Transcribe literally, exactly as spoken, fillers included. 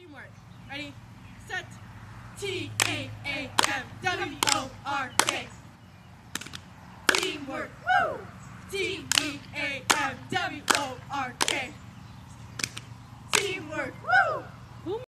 question word. Ready, set. T A A M W